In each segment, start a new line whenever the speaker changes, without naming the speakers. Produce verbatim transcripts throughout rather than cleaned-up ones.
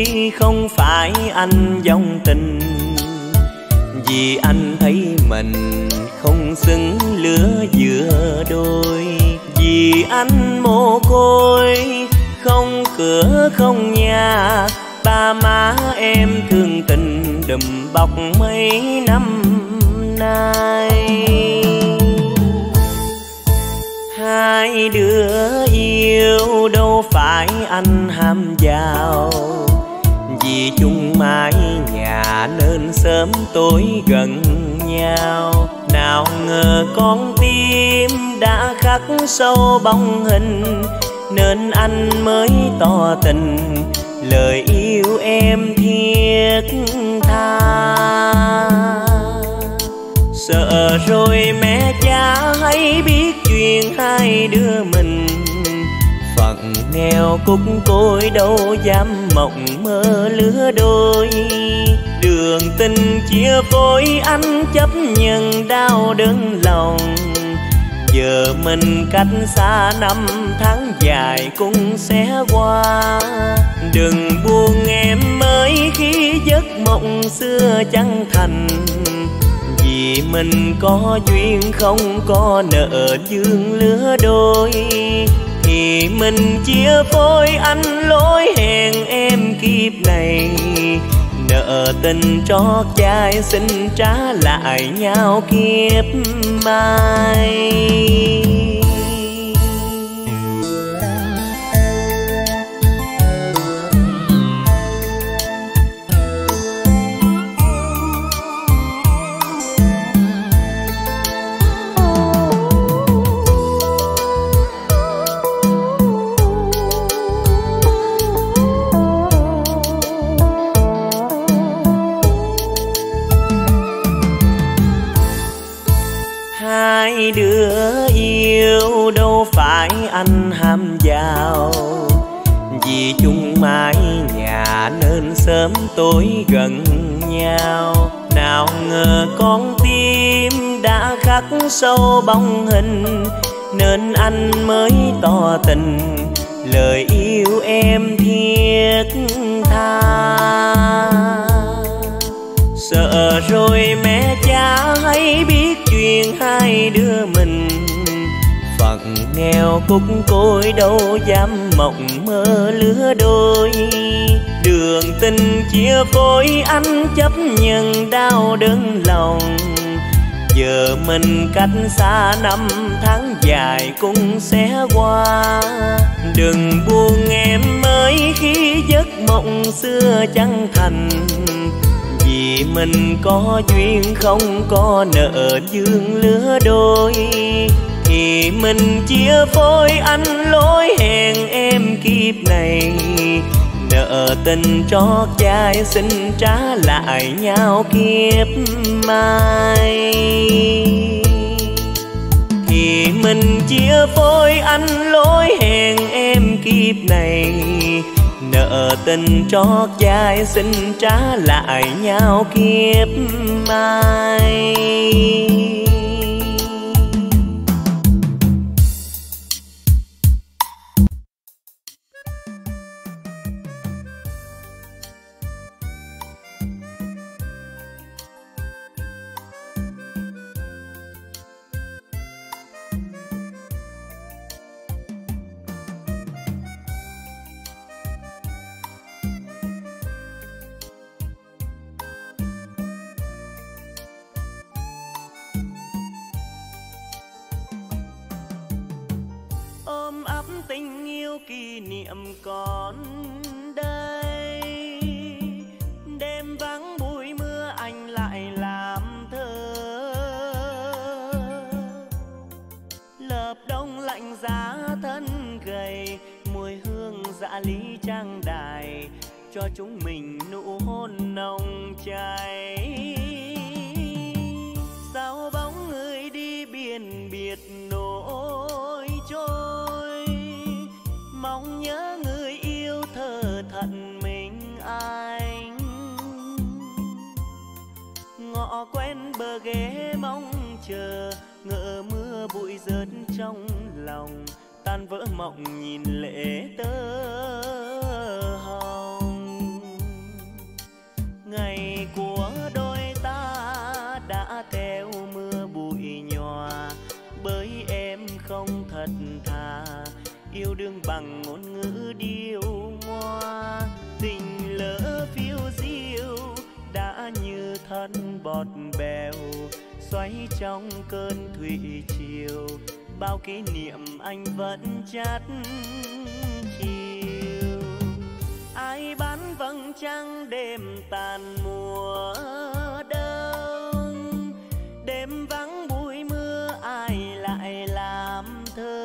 không phải anh vong tình, vì anh thấy mình không xứng lứa giữa đôi. Vì anh mồ côi không cửa không nhà, ba má em thương tình đùm bọc mấy năm nay. Hai đứa yêu đâu phải anh ham giàu, vì chung mái nhà nên sớm tối gần nhau. Nào ngờ con tim đã khắc sâu bóng hình, nên anh mới tỏ tình lời yêu em thiết tha. Sợ rồi mẹ cha hãy biết chuyện hai đứa mình, phận nghèo cúc côi đâu dám mộng mơ lứa đôi. Đường tình chia phối anh chấp nhận đau đớn lòng, giờ mình cách xa năm tháng dài cũng sẽ qua. Đừng buồn em ơi khi giấc mộng xưa chẳng thành, vì mình có duyên không có nợ dương lứa đôi. Thì mình chia phôi anh lối hẹn em kiếp này, nợ tình trót chai xin trả lại nhau kiếp mai. Hai đứa yêu đâu phải anh ham giàu, vì chung mái nhà nên sớm tối gần nhau. Nào ngờ con tim đã khắc sâu bóng hình, nên anh mới tỏ tình lời yêu em thiết tha. Sợ rồi mẹ cha hãy biết chuyện hai đứa mình, phận nghèo cúc côi đâu dám mộng mơ lứa đôi. Đường tình chia phối anh chấp nhận đau đớn lòng, giờ mình cách xa năm tháng dài cũng sẽ qua. Đừng buồn em ơi khi giấc mộng xưa chẳng thành, vì mình có duyên không có nợ dương lứa đôi. Thì mình chia phôi anh lối hẹn em kiếp này, nợ tình trót chai xin trả lại nhau kiếp mai. Thì mình chia phôi anh lối hẹn em kiếp này, nợ tình trót chai xin trả lại nhau kiếp mai. Tình yêu kỷ niệm còn đây, đêm vắng bụi mưa anh lại làm thơ. Lợp đông lạnh giá thân gầy, mùi hương dạ lý trang đài, cho chúng mình nụ hôn nồng cháy. Sao bóng người đi biển biệt nỗi trôi, mong nhớ người yêu thơ thận mình anh. Ngọ quen bờ ghế mong chờ, ngỡ mưa bụi rớt trong lòng, tan vỡ mộng nhìn lệ tơ hồng. bọt bèo xoáy trong cơn thủy triều, bao kỷ niệm anh vẫn chát chiều. Ai bán vầng trăng đêm tàn mùa đông, đêm vắng bụi mưa ai lại làm thơ.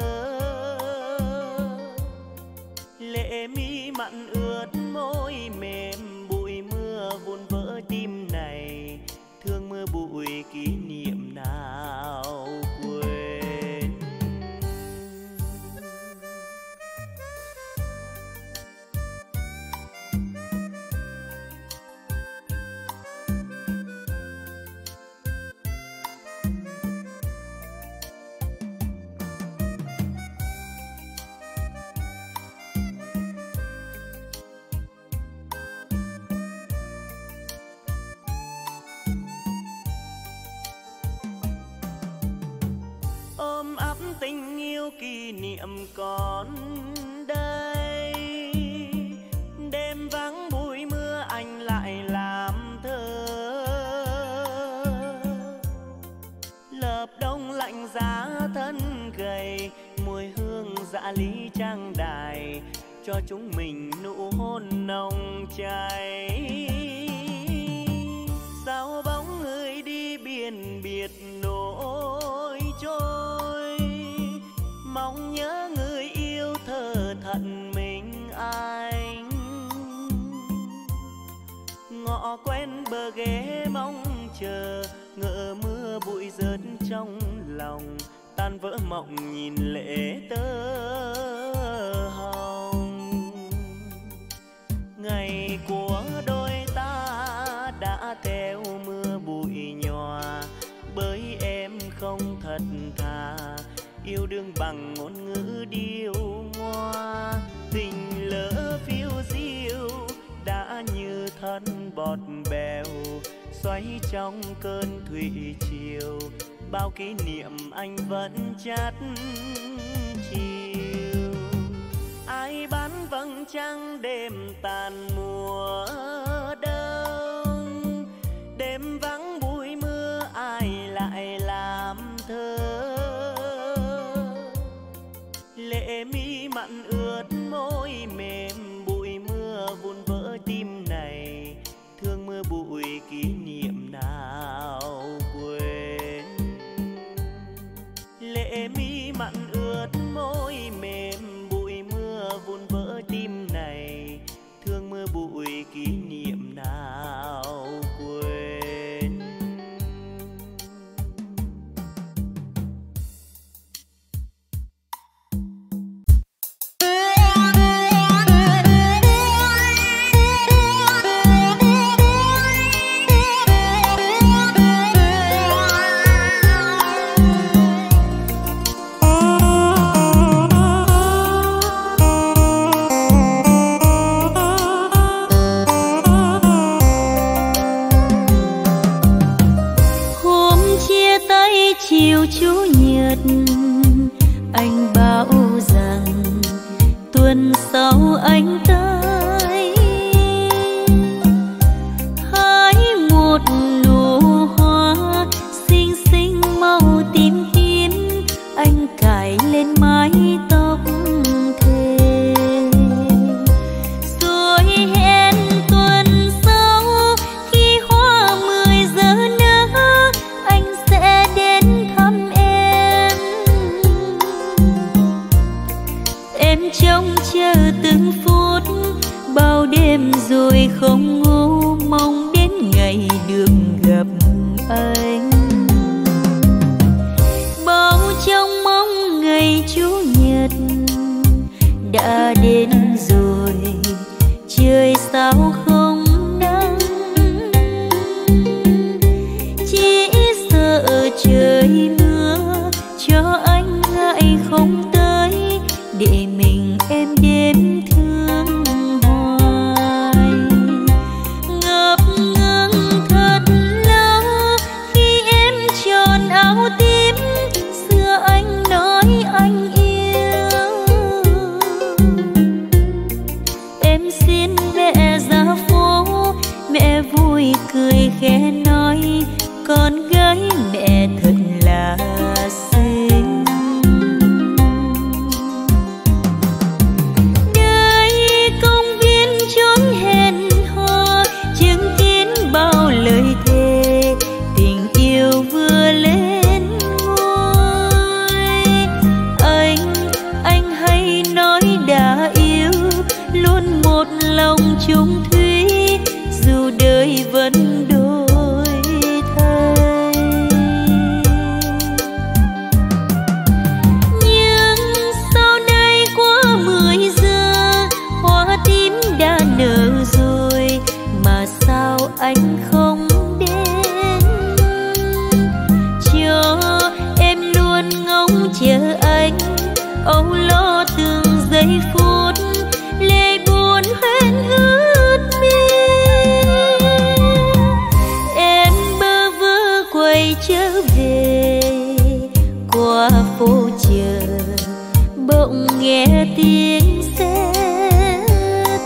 Lệ mi mặn ướt môi mềm, bụi mưa vun vỡ tim này, thương mưa bụi kỷ niệm nào quên. Ôm ấp tình yêu kỷ niệm còn đây, đêm vắng bụi mưa anh lại làm thơ. Lợp đông lạnh giá thân gầy, mùi hương dạ lý trang đài, cho chúng mình nụ hôn nồng cháy. Sao bóng người đi biển biệt nỗi trôi, mong nhớ người yêu thơ thận mình anh. Ngọ quen bờ ghế mong chờ, ngỡ mưa bụi rớt trong lòng, tan vỡ mộng nhìn lệ tơ hồng. Ngày của đôi ta đã theo mưa bụi nhòa, bởi em không thật thà, yêu đương bằng ngôn ngữ điêu ngoa. Tình lỡ phiêu diêu đã như thân bọt bèo xoáy trong cơn thủy triều, bao kỷ niệm anh vẫn chát chiều. Ai bán vầng trăng đêm tàn mùa đông, đêm vắng bụi mưa ai lại làm thơ. Lệ mi mặn ướt môi mềm, bụi mưa vun vỡ tim này, thương mưa bụi kỷ niệm nào quên. Lệ mi mặn ướt môi mềm, bụi mưa vun vỡ tim này, thương mưa bụi kỷ niệm nào quên.
Chiều chủ nhật anh bảo rằng tuần sau anh tới, hái một nụ hoa xinh xinh màu tím tím, anh cài lên mái tóc thề. Rồi hẹn tuần sau khi hoa mười giờ nở, anh sẽ đến thăm em. Em trông chờ từng phút, bao đêm rồi không ngủ, mong đến ngày được gặp anh. Bao trong mong ngày chủ nhật đã đến rồi, trời sao không nắng, chỉ sợ trời mưa cho anh ngại không tới, để mình em đêm thương hoài. Ngập ngừng thật lâu khi em tròn áo tím, xưa anh nói anh yêu. Em xin mẹ ra phố anh không đến, cho em luôn ngóng chờ anh, âu lo từng giây phút, lệ buồn hoen ướt mi. Em bơ vơ quay trở về qua phố chờ, bỗng nghe tiếng sét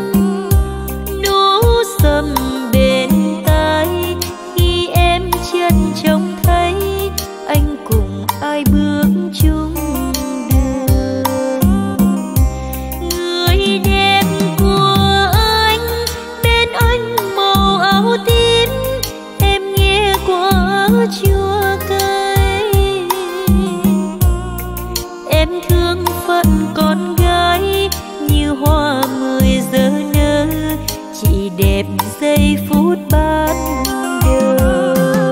nú sầm bên tai, khi em chân trông thấy anh cùng ai bước chung đường. Người đẹp của anh bên anh màu áo tím, em nghe qua chua cay. Em thương phận con gái như hoa mười giờ nở, chỉ đẹp giây phút ban đầu.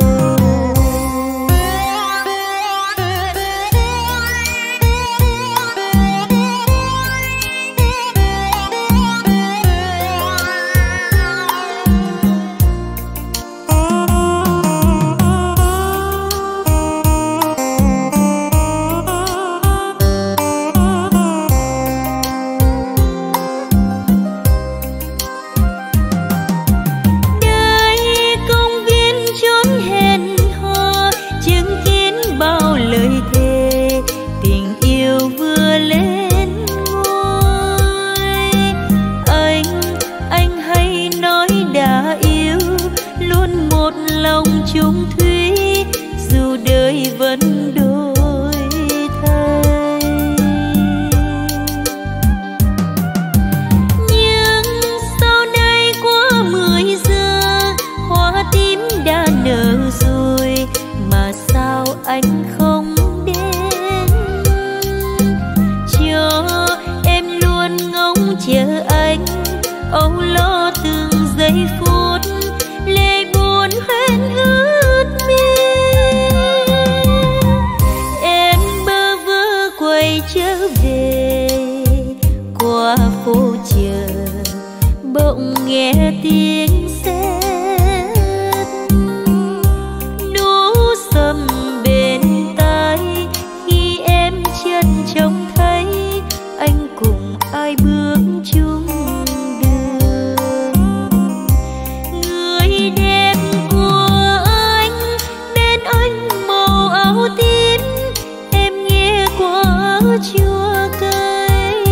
Chung thủy dù đời vẫn đổi thay, nhưng sau đây qua mười giờ hoa tím đã nở rồi, mà sao anh không đến, cho em luôn ngóng chờ anh, âu lo từng giây phút, lệ buồn hoen ướt mi. Em bơ vơ quay trở về qua phố chờ, bỗng nghe tiếng sét nú sầm bên tai, khi em chân trông thấy anh cùng ai bước chung đường. Người đẹp của anh bên anh màu áo tím, em nghe qua chua cay.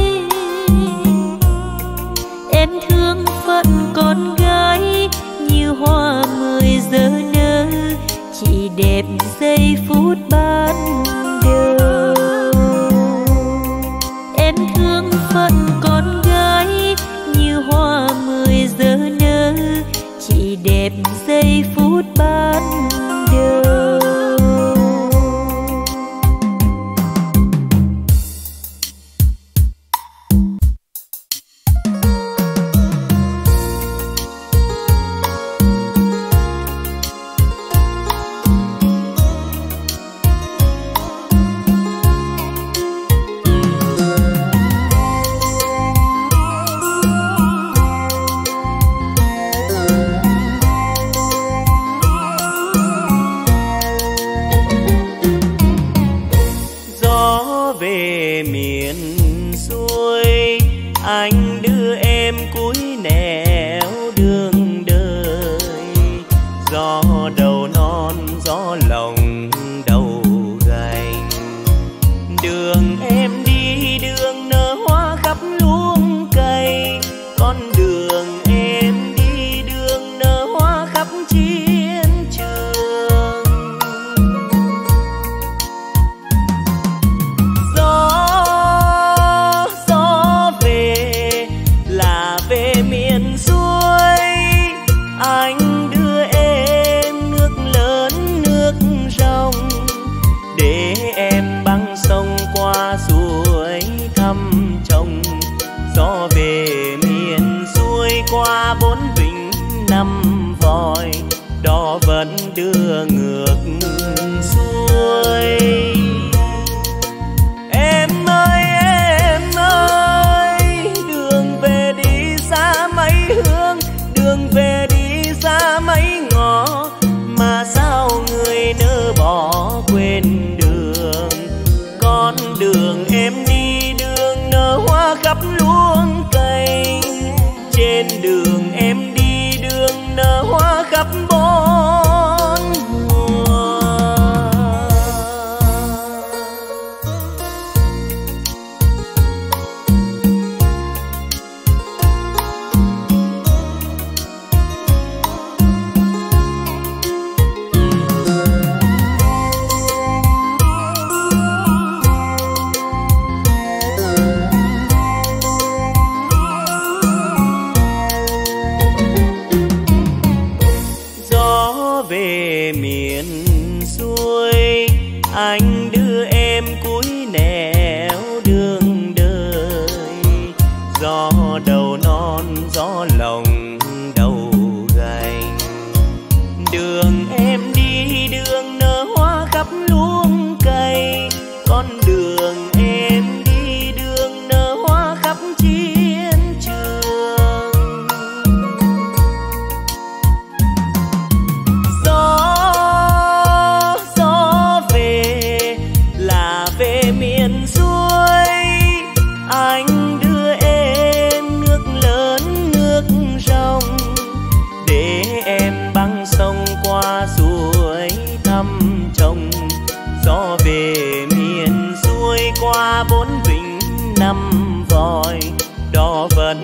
Em thương phận con gái như hoa mười giờ nở, chỉ đẹp giây phút ban đầu. Em thương phận con gái như hoa mười giờ nở, chỉ đẹp giây phút ban đầu.
Anh đưa em cuối nẻo đường đời, gió đầu non gió lòng đầu gành. Đường em đi đường nở hoa khắp luống cây, con đường em đi đường nở hoa khắp chiến trường. Gió gió về là về miền xuôi, anh đưa em nước lớn nước rồng, để em băng sông qua suối thăm chồng. Gió về miền xuôi qua bốn vịnh năm vòi, đó vẫn đưa ngược xuôi. Em ơi em ơi, đường về đi xa mấy hương, đường về đi xa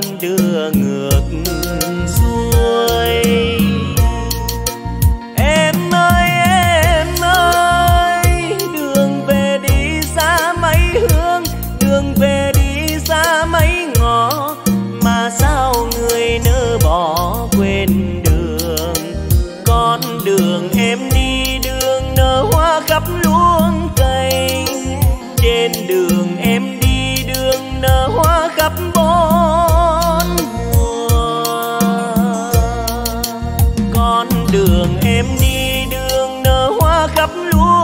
đưa ngược xuôi. Em ơi em ơi, đường về đi xa mấy hướng, đường về đi xa mấy ngõ, mà sao người nỡ bỏ quên đường. Con đường em đi đường nở hoa khắp luống cây, trên đường em đi đường nở hoa khắp bốn mùa. Con đường em đi đường nở hoa khắp luống